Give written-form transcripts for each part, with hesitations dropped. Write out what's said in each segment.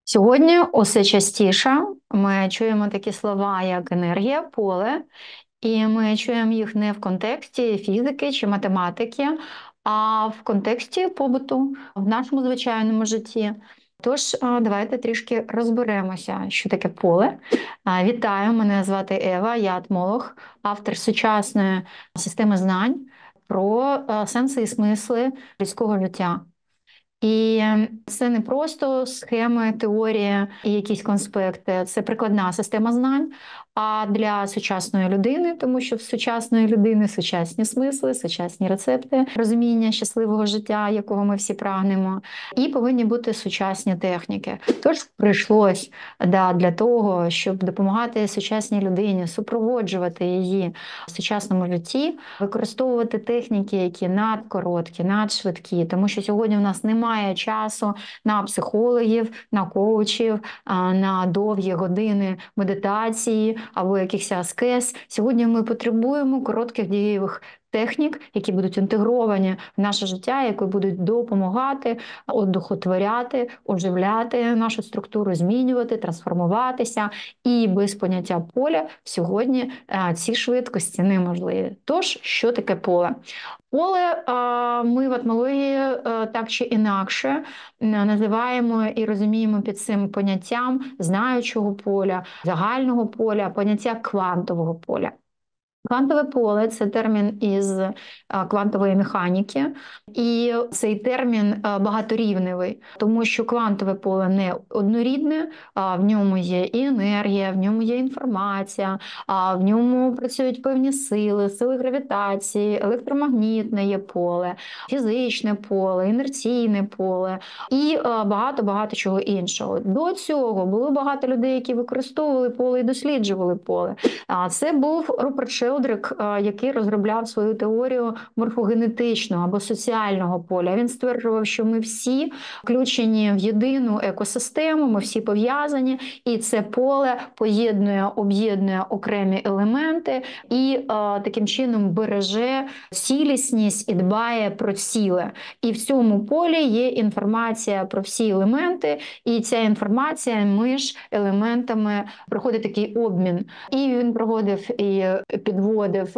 Сьогодні усе частіше ми чуємо такі слова, як енергія, поле, і ми чуємо їх не в контексті фізики чи математики, а в контексті побуту в нашому звичайному житті. Тож, давайте трішки розберемося, що таке поле. Вітаю, мене звати Ева, я етмолог, автор сучасної системи знань про сенси і смисли людського життя. І це не просто схеми, теорії і якісь конспекти, це прикладна система знань. А для сучасної людини, тому що в сучасної людини сучасні смисли, сучасні рецепти, розуміння щасливого життя, якого ми всі прагнемо, і повинні бути сучасні техніки. Тож прийшлось для того, щоб допомагати сучасній людині, супроводжувати її в сучасному житті, використовувати техніки, які надкороткі, надшвидкі, тому що сьогодні в нас немає часу на психологів, на коучів, на довгі години медитації або якихось аскез. Сьогодні ми потребуємо коротких дієвих технік, які будуть інтегровані в наше життя, які будуть допомагати одухотворяти, оживляти нашу структуру, змінювати, трансформуватися. І без поняття поля сьогодні ці швидкості неможливі. Тож, що таке поле? Поле ми в етмології так чи інакше називаємо і розуміємо під цим поняттям знаючого поля, загального поля, поняття квантового поля. Квантове поле це термін із квантової механіки, і цей термін багаторівневий, тому що квантове поле не однорідне, в ньому є і енергія, в ньому є інформація, в ньому працюють певні сили, сили гравітації, електромагнітне є поле, фізичне поле, інерційне поле і багато-багато чого іншого. До цього було багато людей, які використовували поле і досліджували поле. Це був Руперт Шелдрик, який розробляв свою теорію морфогенетичного або соціального поля. Він стверджував, що ми всі включені в єдину екосистему, ми всі пов'язані, і це поле поєднує, об'єднує окремі елементи і таким чином береже цілісність і дбає про ціле. І в цьому полі є інформація про всі елементи, і ця інформація між елементами проходить такий обмін. І він проводив і підводив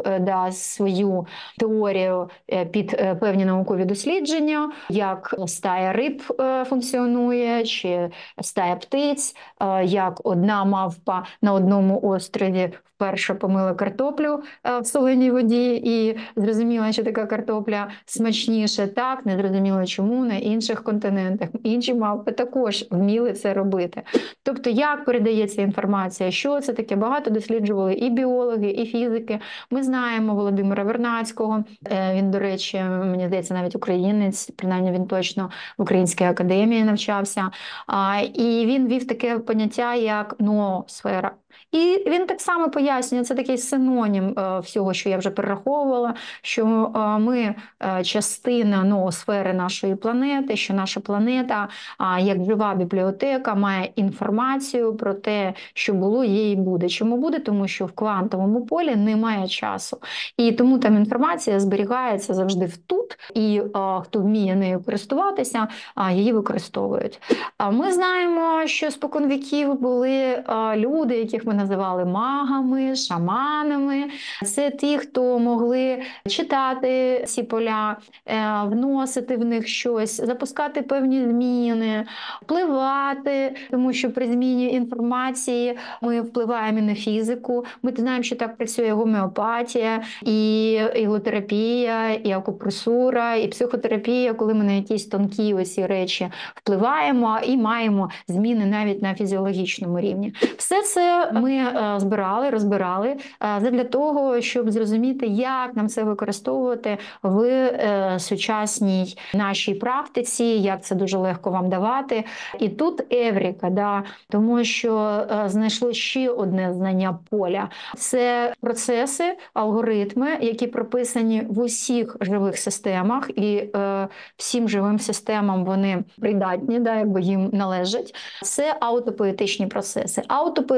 свою теорію під певні наукові дослідження, як стая риб функціонує, чи стая птиць, як одна мавпа на одному острові вперше помила картоплю в соленій воді і зрозуміла, що така картопля смачніше. Так, не зрозуміло чому на інших континентах. Інші мавпи також вміли це робити. Тобто, як передається інформація, що це таке, багато досліджували і біологи, і фізики. Ми знаємо Володимира Вернадського, він, до речі, мені здається, навіть українець, принаймні він точно в Українській академії навчався. І він вів таке поняття, як ноосфера. І він так само пояснює, це такий синонім всього, що я вже перераховувала, що ми частина ноосфери нашої планети, що наша планета, як жива бібліотека, має інформацію про те, що було, є і буде. Чому буде? Тому що в квантовому полі немає часу. І тому там інформація зберігається завжди тут, і хто вміє нею користуватися, її використовують. Ми знаємо, що спокон віків були люди, яких ми називали магами, шаманами. Це ті, хто могли читати ці поля, вносити в них щось, запускати певні зміни, впливати, тому що при зміні інформації ми впливаємо і на фізику. Ми знаємо, що так працює гомеопатія, і іглотерапія, і акупресура, і психотерапія, коли ми на якісь тонкі оці речі впливаємо і маємо зміни навіть на фізіологічному рівні. Все це ми розбирали для того, щоб зрозуміти, як нам це використовувати в сучасній нашій практиці, як це дуже легко вам давати. І тут евріка, тому що знайшло ще одне знання поля. Це процеси, алгоритми, які прописані в усіх живих системах, і всім живим системам вони придатні, якби їм належать. Це аутопоетичні процеси. Аутопоетичний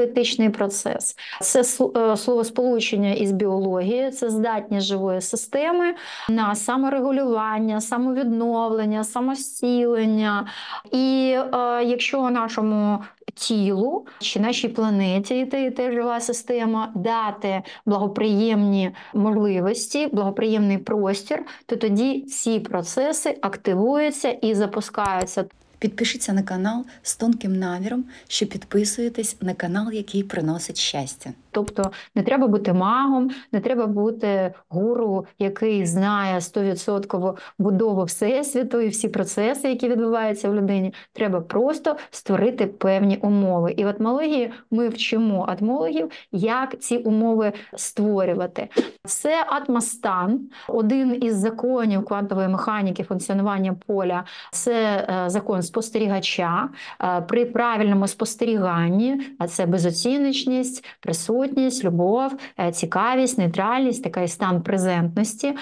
природний процес. Це словосполучення із біології, це здатність живої системи на саморегулювання, самовідновлення, самозцілення. І якщо нашому тілу чи нашій планеті і те жива система дати благоприємні можливості, благоприємний простір, то тоді ці процеси активуються і запускаються. Підпишіться на канал з тонким наміром, що підписуєтесь на канал, який приносить щастя. Тобто не треба бути магом, не треба бути гуру, який знає 100% будову Всесвіту і всі процеси, які відбуваються в людині. Треба просто створити певні умови. І в атмології ми вчимо атмологів, як ці умови створювати. Це атмостан, один із законів квантової механіки функціонування поля. Це закон спостерігача. При правильному спостеріганні, а це безоціночність, присутність, любов, цікавість, нейтральність, такий стан презентності,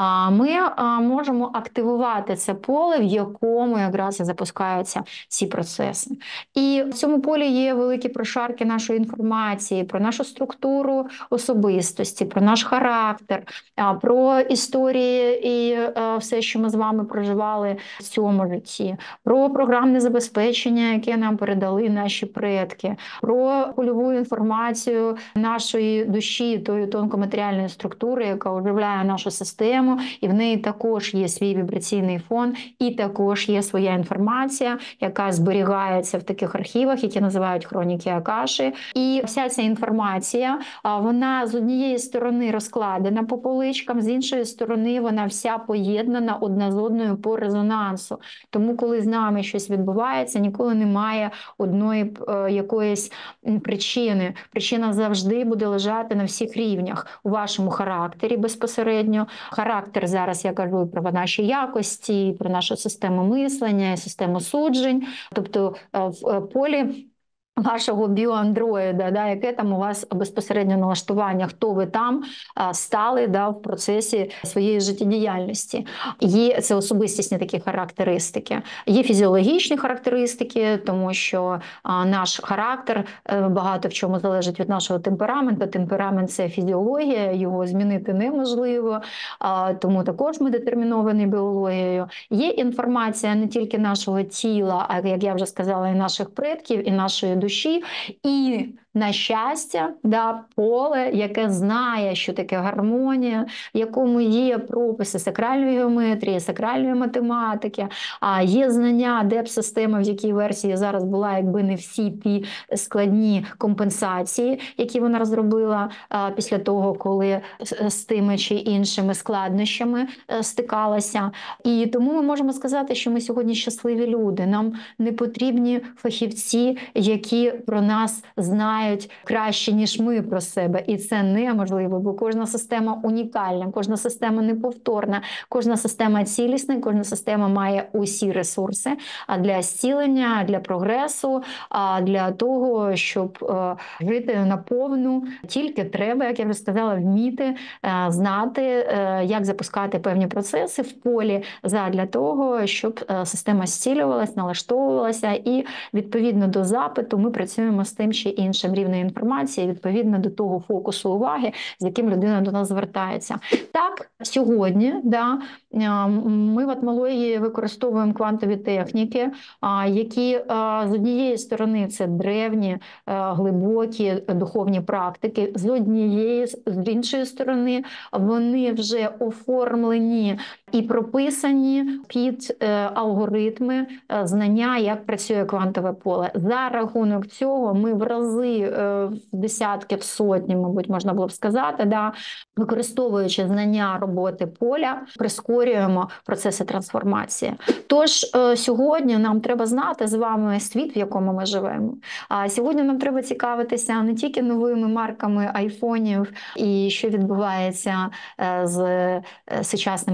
ми можемо активувати це поле, в якому якраз і запускаються ці процеси. І в цьому полі є великі прошарки нашої інформації про нашу структуру особистості, про наш характер, про історії і все, що ми з вами проживали в цьому житті, про програмне забезпечення, яке нам передали наші предки, про польову інформацію нашої душі, тої тонкоматеріальної структури, яка оживляє нашу систему, і в неї також є свій вібраційний фон, і також є своя інформація, яка зберігається в таких архівах, які називають хроніки Акаші. І вся ця інформація, вона з однієї сторони розкладена по поличкам, з іншої сторони вона вся поєднана одна з одною по резонансу. Тому, коли з нами щось відбувається, ніколи немає одної якоїсь причини. Причина завжди буде лежати на всіх рівнях. У вашому характері безпосередньо. Характер зараз, я кажу, про наші якості, про нашу систему мислення, систему суджень. Тобто в полі вашого біоандроїда, яке там у вас безпосередньо налаштування, хто ви там стали в процесі своєї життєдіяльності. Є це особистісні такі характеристики. Є фізіологічні характеристики, тому що наш характер багато в чому залежить від нашого темпераменту. Темперамент – це фізіологія, його змінити неможливо, тому також ми детерміновані біологією. Є інформація не тільки нашого тіла, а, як я вже сказала, і наших предків, і нашої душі, і, на щастя, поле, яке знає, що таке гармонія, в якому є прописи сакральної геометрії, сакральної математики, є знання депс-системи, в якій версії зараз була, якби не всі ті складні компенсації, які вона розробила після того, коли з тими чи іншими складнощами стикалася. І тому ми можемо сказати, що ми сьогодні щасливі люди. Нам не потрібні фахівці, які про нас знають краще, ніж ми про себе. І це неможливо, бо кожна система унікальна, кожна система неповторна, кожна система цілісна, кожна система має усі ресурси для зцілення, для прогресу, для того, щоб жити наповну. Тільки треба, як я вже сказала, вміти знати, як запускати певні процеси в полі для того, щоб система зцілювалась, налаштовувалася, і відповідно до запиту ми працюємо з тим чи іншим рівнем інформації, відповідно до того фокусу уваги, з яким людина до нас звертається. Так, сьогодні ми в атмології використовуємо квантові техніки, які з однієї сторони це древні, глибокі духовні практики, з іншої сторони вони вже оформлені і прописані під алгоритми знання, як працює квантове поле. За рахунок цього ми в рази, в десятки, в сотні, мабуть, можна було б сказати, використовуючи знання роботи поля, прискорюємо процеси трансформації. Тож сьогодні нам треба знати з вами світ, в якому ми живемо. А сьогодні нам треба цікавитися не тільки новими марками айфонів і що відбувається з сучасними технологіями,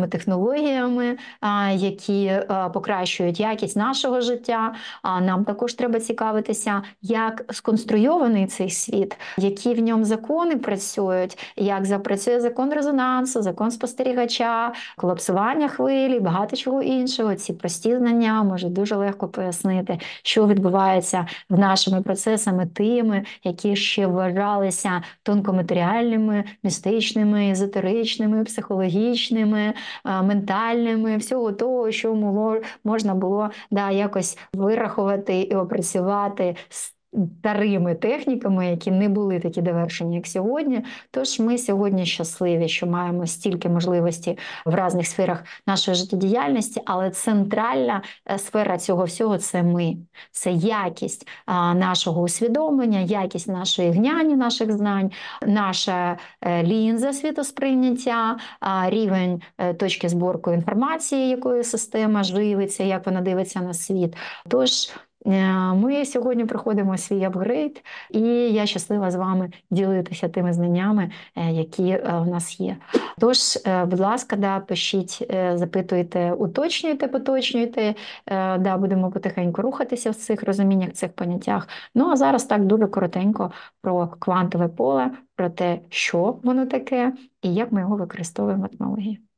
технологіями, які покращують якість нашого життя. Нам також треба цікавитися, як сконструйований цей світ, які в ньому закони працюють, як запрацює закон резонансу, закон спостерігача, колапсування хвилі, багато чого іншого. Ці прості знання можуть дуже легко пояснити, що відбувається в нашими процесами тими, які ще вважалися тонкоматеріальними, містичними, езотеричними, психологічними, ментальними, всього того, що можна було якось вирахувати і опрацювати старими техніками, які не були такі довершені, як сьогодні. Тож ми сьогодні щасливі, що маємо стільки можливостей в різних сферах нашої життєдіяльності, але центральна сфера цього всього – це ми. Це якість нашого усвідомлення, якість нашої гняні, наших знань, наша лінза світосприйняття, рівень точки збору інформації, якою система живиться, як вона дивиться на світ. Тож ми сьогодні проходимо свій апгрейд, і я щаслива з вами ділитися тими знаннями, які в нас є. Тож, будь ласка, пишіть, запитуйте, уточнюйте, поточнюйте, будемо потихеньку рухатися в цих розуміннях, цих поняттях. Ну, а зараз так дуже коротенько про квантове поле, про те, що воно таке і як ми його використовуємо в етнології.